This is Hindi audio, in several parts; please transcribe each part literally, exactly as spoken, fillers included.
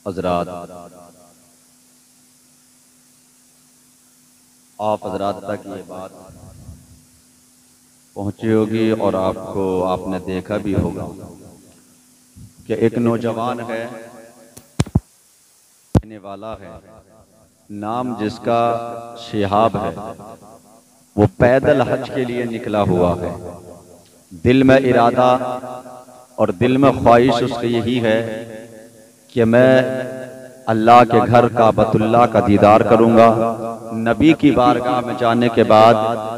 हजरात, आप हजरात तक ये बात पहुंची होगी और आपको आपने देखा भी होगा कि एक नौजवान है, रहने वाला है, नाम जिसका शिहाब है, वो पैदल हज के लिए निकला हुआ है। दिल में इरादा और दिल में ख्वाहिश उसकी यही है कि मैं अल्लाह के घर काबतुल्लाह का दीदार करूंगा, नबी की बारगाह में जाने के बाद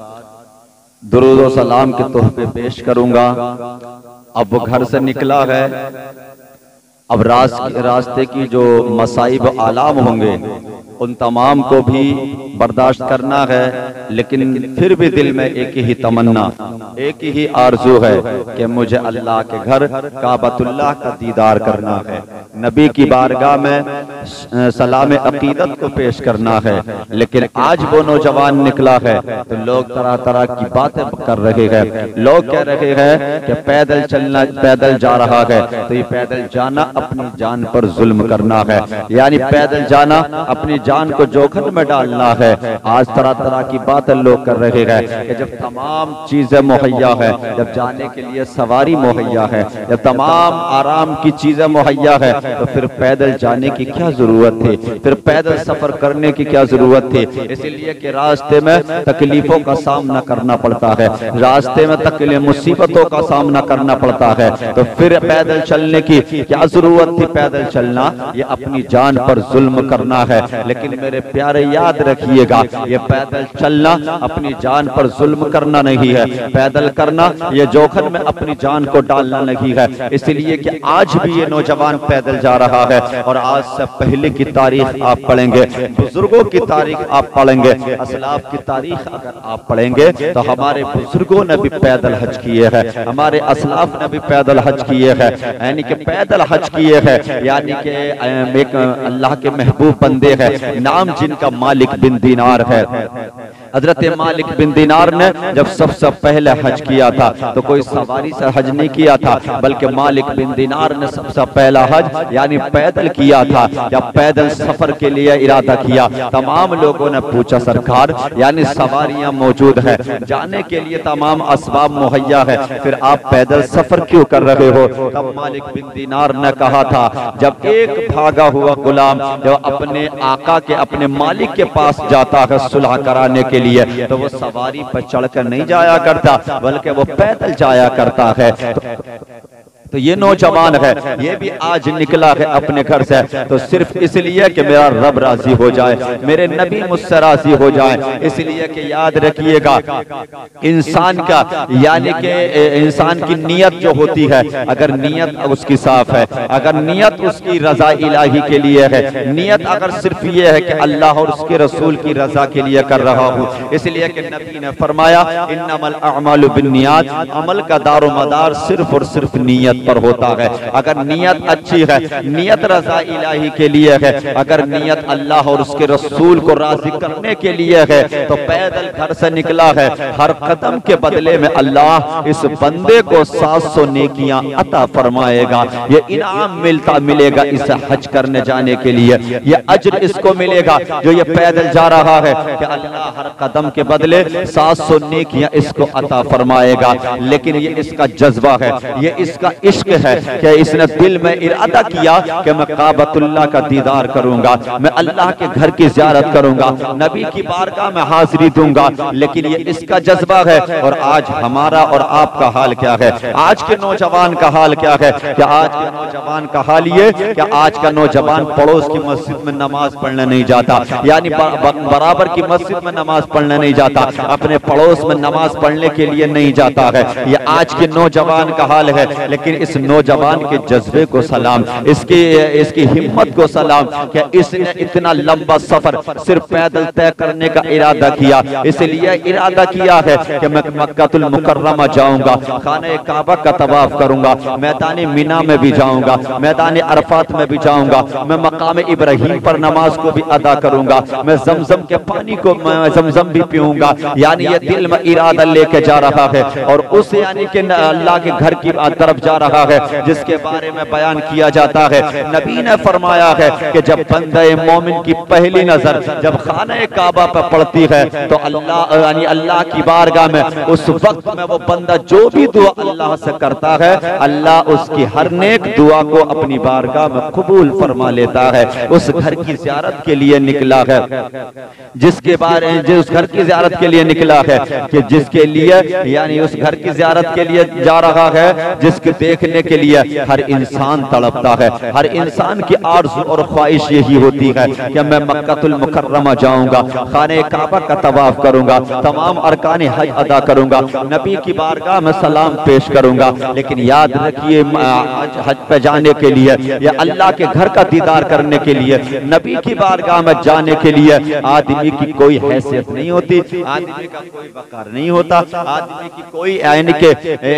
दुरूद और सलाम के तोहफे पेश करूंगा। अब वो घर से निकला है, अब रास, रास्ते की जो मसाइब आलाम होंगे उन तमाम को भी बर्दाश्त करना है, लेकिन फिर भी दिल में एक ही तमन्ना, एक ही आरजू है कि मुझे अल्लाह के घर काबतुल्लाह का दीदार करना है, नबी की बारगाह में सलाम अकीदत को पेश करना है। लेकिन आज वो नौजवान निकला है तो लोग तरह तरह की बातें कर रहे हैं। लोग कह रहे हैं कि पैदल चलना, पैदल जा रहा है तो ये पैदल जाना अपनी जान पर जुल्म करना है, यानी पैदल जाना अपनी जान को जोखिम में डालना है। आज तरह तरह की बातें लोग कर रहे हैं कि जब तमाम चीजें मुहैया है, जब जाने के लिए सवारी मुहैया है, जब तमाम आराम की चीजें मुहैया है, तो फिर पैदल जाने की क्या जरूरत थी, फिर पैदल सफर करने की क्या जरूरत थी। इसलिए कि रास्ते में तकलीफों का सामना करना पड़ता है, रास्ते में तकलीफ मुसीबतों का सामना करना पड़ता है, तो फिर पैदल चलने की क्या जरूरत थी। पैदल चलना ये अपनी जान पर जुल्म करना है। लेकिन मेरे प्यारे याद रखिएगा, ये पैदल चलना अपनी जान पर जुल्म करना नहीं है, पैदल करना ये जोखिम में अपनी जान को डालना नहीं है। इसलिए कि आज भी ये नौजवान पैदल जा रहा है और आज से पहले की तारीख आप पढ़ेंगे, बुजुर्गों की तारीख आप पढ़ेंगे, असलाफ की तारीख अगर आप पढ़ेंगे तो हमारे बुजुर्गों ने भी पैदल हज किए हैं, हमारे असलाफ ने भी पैदल हज किए हैं, यानी कि पैदल हज किए हैं, यानी कि एक अल्लाह के महबूब बंदे हैं, नाम जिनका मालिक बिन दीनार है। हजरत मालिक बिन दीनार ने जब सबसे पहले हज किया था तो कोई सवारी से हज नहीं किया था, बल्कि मालिक बिन दीनार ने सबसे पहला हज यानी पैदल किया था। जब पैदल सफर के लिए इरादा किया, तमाम लोगों ने पूछा सरकार यानी सवारियां मौजूद है, जाने के लिए तमाम असबाब मुहैया है, फिर आप पैदल सफर क्यों कर रहे हो। तब मालिक बिन दीनार ने कहा था, जब एक भागा हुआ गुलाम जब अपने आका के, अपने मालिक के पास जाता है सुलह कराने के लिए, तो वो सवारी पर चढ़कर नहीं जाया करता, बल्कि वो पैदल जाया करता है। तो, तो ये नौजवान है, ये भी आज निकला है अपने घर से तो सिर्फ इसलिए कि मेरा रब राजी हो जाए, मेरे नबी मुझसे राजी हो जाए। इसलिए कि याद रखिएगा, इंसान का यानी कि इंसान की नीयत जो होती है, अगर नीयत उसकी साफ है, अगर नीयत उसकी रजा इलाही के लिए है, नीयत अगर सिर्फ ये है कि अल्लाह और उसके रसूल की रजा के लिए कर रहा हूँ, इसलिए कि नबी ने फरमाया इन्नमल अअमालु बिन्नियात, अमल का दारो मदार सिर्फ और सिर्फ नीयत पर होता है। अगर नीयत अच्छी है, नीयत रजा इलाही के लिए है, अगर नीयत अल्लाह और उसके रसूल को राजी करने के लिए है, तो पैदल घर से निकला है, हर कदम के बदले में अल्लाह इस बंदे को सात सौ नेकियां अता फरमाएगा। ये इनाम मिलता मिलेगा इसे हज करने जाने के लिए, ये अज्र इसको मिलेगा जो ये पैदल जा रहा है कि अल्लाह हर कदम के बदले सात सौ नेकियां इसको अता फरमाएगा। लेकिन ये इसका जज्बा है, ये इसका इश्क है कि इसने दिल में इरादा किया कि मैं काबतुल्लाह का दीदार करूंगा, मैं अल्लाह के घर की ज़ियारत करूंगा, नबी की बारगाह में हाजिरी दूंगा। लेकिन ये इसका जज्बा है। और आज हमारा और आपका हाल क्या है, आज के नौजवान का हाल क्या है कि आज के नौजवान का हाल ये कि आज का नौजवान पड़ोस की मस्जिद में नमाज पढ़ने नहीं जाता, यानी बराबर की मस्जिद में नमाज पढ़ने नहीं जाता, अपने पड़ोस में नमाज पढ़ने के लिए नहीं जाता है। ये आज के नौजवान का हाल है। लेकिन इस नौजवान के जज्बे को सलाम, इसकी इसकी हिम्मत को सलाम कि इसने इतना लंबा सफर सिर्फ पैदल तय करने का इरादा किया। इसलिए इरादा किया है कि मैं मक्कातुल मुकर्रमा जाऊंगा, खाने काबा का तवाफ करूंगा, मैदान मीना में भी जाऊंगा, मैदान अरफात में भी जाऊंगा, मैं मकाम इब्राहिम पर नमाज को भी अदा करूंगा, मैं जमजम के पानी को मैं जमजम भी पीऊंगा। यानी ये दिल में इरादा लेके जा रहा है और उस यानी कि अल्लाह के घर की तरफ जा रहा रहा है, जिसके बारे में बयान किया जाता है। नबी ने फरमाया है कि जब बंदे मोमिन की पहली नजर जब खाने काबा पर पड़ती है तो अल्लाह यानी अल्लाह की बारगाह में उस वक्त में वो बंदा जो भी दुआ अल्लाह से करता है, अल्लाह उसकी हर नेक दुआ को अपनी बारगाह में कबूल फरमा लेता है। उस घर की ज़ियारत के लिए निकला है, जिसके बारे जिस घर की ज़ियारत के लिए निकला है कि जिसके लिए यानी उस घर की ज़ियारत के लिए जा रहा है, जिसके देखने के लिए हर इंसान तड़पता है। हर इंसान की आरज़ू और ख्वाहिश यही होती है कि मैं मक्कातुल मुकर्रमा जाऊंगा, खाने काबा का तवाफ करूंगा, तमाम अरकान हज अदा करूंगा, नबी की बारगाह में सलाम पेश करूंगा। लेकिन याद रखिए, हज पे जाने के लिए या अल्लाह के घर का दीदार करने के लिए, नबी की बारगाह में जाने के लिए आदमी की कोई हैसियत नहीं होती, आदमी का कोई वकार नहीं होता, आदमी की कोई यानी के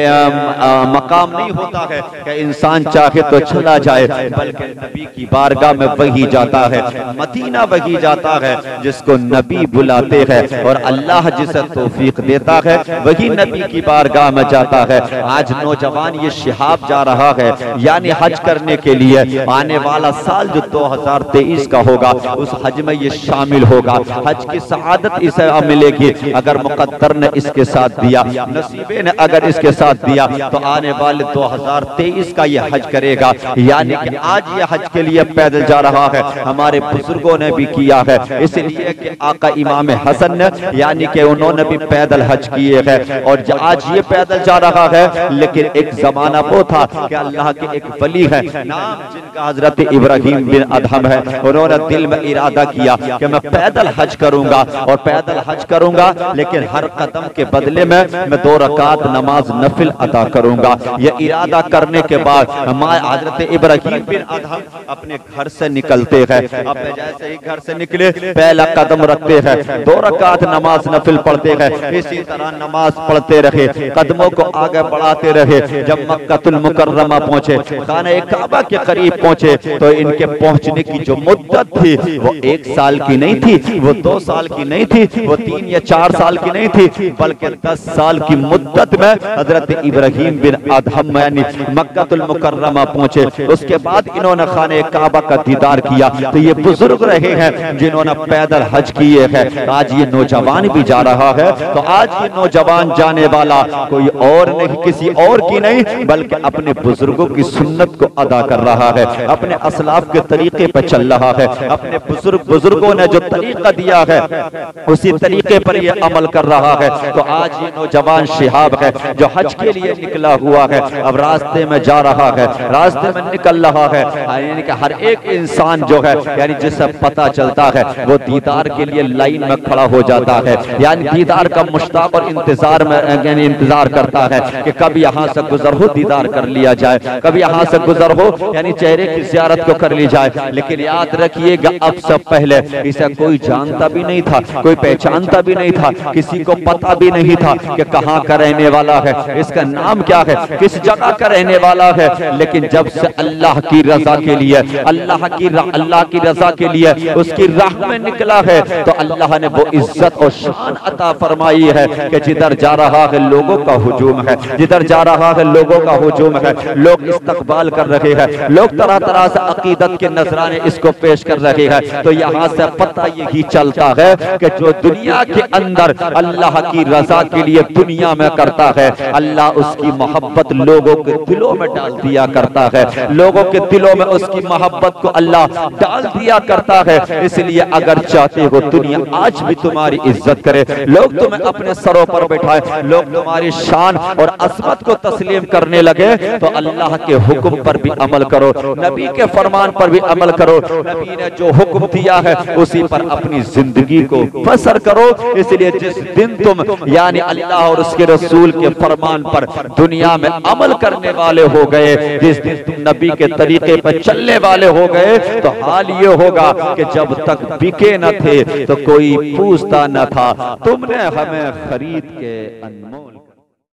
मकाम नहीं होता है कि इंसान चाहे तो चला जाए, बल्कि नबी की बारगाह में वही जाता है, मदीना वही जाता है जिसको नबी बुलाते हैं, और अल्लाह जिसे तौफीक देता है वही नबी की बारगाह में जाता है। आज नौजवान ये शिहाब जा रहा है यानी हज करने के लिए, आने वाला साल जो दो हजार तेईस का होगा उस हज में ये शामिल होगा। हज की सआदत इसे मिलेगी अगर मुकद्दर ने इसके साथ दिया, नसीबे ने अगर इसके साथ दिया तो आने वाले दो हजार तेईस का ये हज करेगा। यानी कि आज ये हज के लिए पैदल जा रहा है, हमारे बुजुर्गों ने भी किया है, इसलिए कि आका इमाम हसन ने यानी कि उन्होंने भी पैदल हज किए हैं और आज ये पैदल जा रहा है। लेकिन एक जमाना वो था कि अल्लाह के एक वली है नाम जिनका हजरत इब्राहिम बिन अदहम है, उन्होंने दिल में इरादा किया कि मैं पैदल हज करूंगा और पैदल हज करूंगा, लेकिन हर कदम के बदले में मैं दो रकात नमाज नफिल अदा करूंगा। ये इरादा करने के बाद हमारे हजरत इब्राहिम बिन अदहम अपने घर से निकलते हैं। अब जैसे ही घर से निकले पहला कदम रखते हैं, दो रकात नमाज नफिल पढ़ते हैं, इसी तरह नमाज पढ़ते रहे, कदमों को आगे बढ़ाते रहे। जब मक्कातुल मुकर्रमा पहुंचे, खाने काबा के करीब पहुंचे, तो इनके पहुंचने की जो मुद्दत थी वो एक साल की नहीं थी, वो दो साल की नहीं थी, वो तीन या चार साल की नहीं थी, बल्कि दस साल की मुद्दत में हजरत इब्राहिम बिन अदहम यानी मक्कातुल मुकर्रमा पहुंचे। उसके बाद इन्होंने खाने काबा का दीदार किया। तो ये बुजुर्ग रहे हैं जिन्होंने पैदल हज किए हैं। आज ये नौजवान भी जा रहा है, तो आज ये नौजवान जाने वाला कोई और नहीं, किसी और की नहीं, बल्कि अपने बुजुर्गों की सुन्नत को अदा कर रहा है, अपने असलाफ के तरीके पर चल रहा है, अपने बुजुर्ग बुजुर्गों ने जो तरीका दिया है उसी तरीके पर ये अमल कर रहा है। तो आज ये नौजवान शिहाब है जो हज के लिए निकला हुआ है, अब रास्ते में जा रहा है, रास्ते में निकल रहा है। यानी कि हर एक इंसान जो है यानी जिसे पता चलता है वो दीदार के लिए लाइन में खड़ा हो जाता है, यानी दीदार का मुश्ताक और इंतजार में यानी इंतजार करता है कि कब यहाँ से गुजर हो दीदार कर लिया जाए, कब यहाँ से गुजर हो यानी चेहरे की ज़ियारत को कर ली जाए। लेकिन याद रखिएगा अब से पहले इसे कोई जानता भी नहीं था, कोई पहचानता भी नहीं था, किसी को पता भी नहीं था कि कहाँ का रहने वाला है, इसका नाम क्या है, किस जगह का रहने वाला है। लेकिन जब से अल्लाह की रजा के लिए अल्लाह की अल्लाह की रजा के लिए उसकी राह में निकला है, तो अल्लाह ने वो इज्जत और शान अता फरमाई है कि जिधर जा रहा है लोगों का हुजूम है, जिधर जा रहा है लोगों का हुजूम है, लोग इस्तकबाल कर रहे हैं, लोग तरह तरह से अकीदत के नजराने इसको पेश कर रहे हैं। तो यहाँ से पता यही चलता है कि जो दुनिया के अंदर अल्लाह की रजा के लिए दुनिया में करता है, अल्लाह उसकी मोहब्बत लोगों के दिलों में डाल दिया करता है, लोगों के दिलों में उसकी मोहब्बत को अल्लाह डाल दिया करता है। इसलिए अगर चाहते हो दुनिया आज भी तुम्हारी इज्जत करे, लोग तुम्हें अपने सरों पर बैठाए, लोग तुम्हारी शान और असमत को तस्लीम करने लगे, तो अल्लाह के हुक्म पर भी अमल करो, नबी के फरमान पर भी अमल करो, नबी ने जो हुक्म दिया है उसी पर अपनी जिंदगी को बसर करो। इसलिए जिस दिन तुम यानी अल्लाह और उसके रसूल के फरमान पर दुनिया में अमल करने वाले हो गए, जिस दिन तुम नबी के तरीके पर चलने वाले हो गए, तो हाल ये होगा कि जब तक बिके न थे तो कोई पूछता न था, तुमने हमें खरीद के अनमोल